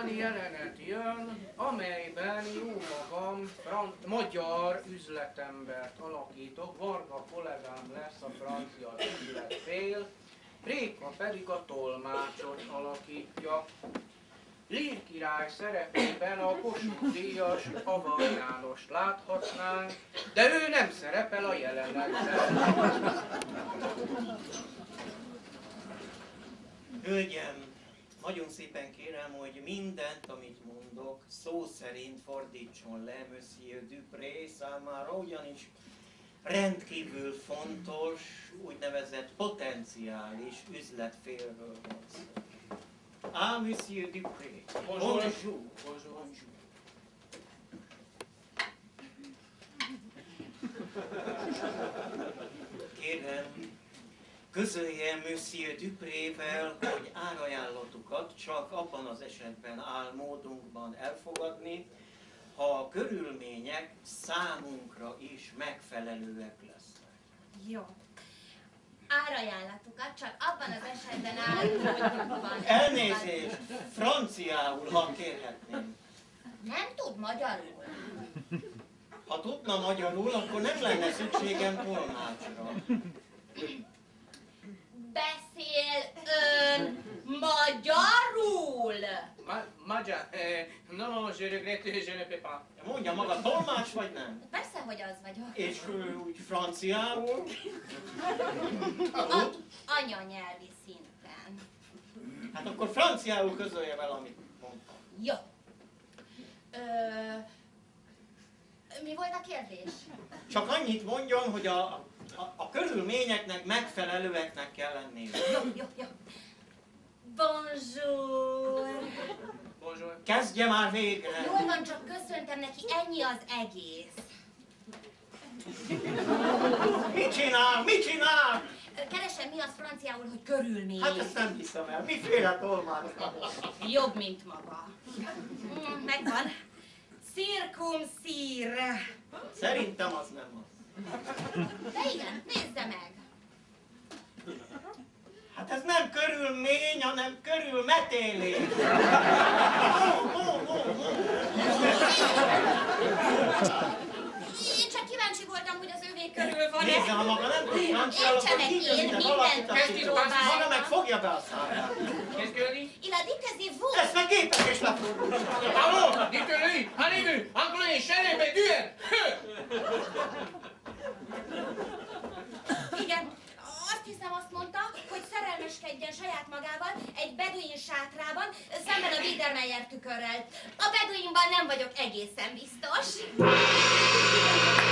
olyan jelenet jön, amelyben jó magam magyar üzletembert alakítok, Varga kollégám lesz a francia üzletfél, Réka pedig a tolmácsot alakítja. Lír király szerepében a Kossuth-díjas Avar Jánost láthatnánk, de ő nem szerepel a jelenetben. Hölgyem, nagyon szépen kérem, hogy mindent, amit mondok, szó szerint fordítson le Monsieur Dupré számára, ugyanis rendkívül fontos, úgynevezett potenciális üzletfélről van szó. Ah, Monsieur Dupré. Bonjour. Bonjour. Bonjour. Kérem, közölje Monsieur Duprével, hogy árajánlatukat csak abban az esetben áll módunkban elfogadni, ha a körülmények számunkra is megfelelőek lesznek. Jó. Árajánlatukat csak abban az esetben áll módunkban. Elnézést! Franciául, ha kérhetném. Nem tud magyarul. Ha tudna magyarul, akkor nem lenne szükségem tolmácsra. Beszél ön magyarul? Magyar, non, je regrette, je ne peux pas. Mondja maga, tolmács vagy nem? Persze, hogy az vagyok. És úgy franciául? Anyanyelvi szinten. Hát akkor franciául közölje vele, amit mondtam. Jó. Mi volt a kérdés? Csak annyit mondjon, hogy a körülményeknek megfelelőeknek kell lenni. Jó. Bonjour. Bonjour. Kezdje már végre! Jól van, csak köszöntem neki, ennyi az egész. Mit csinál? Mit csinál? Keresem, mi az franciául, hogy körülmény. Hát ezt nem hiszem el. Miféle tolmácsra? Jobb, mint maga. Megvan. Circumcire. Szerintem az nem az. De igen, nézze meg. Hát ez nem körülmény, hanem körülmetélés. Én csak kíváncsi voltam, hogy az övé körül van-e. Nézze, ha maga nem tud franciául, Értse akkor meg, én kérdezze mindent valakit, aki megpróbálok. maga meg fogja be a számát. Qu'est-ce que dit? Il a dit que c'est vous. Ezt meg képes is lefordul. Pardon, dites-lui, allez-vous, anglais, chenez, mais duen. Igen, azt hiszem azt mondta, hogy szerelmeskedjen saját magával egy beduin sátrában, szemben a Biedermeier tükörrel. A beduinban nem vagyok egészen biztos.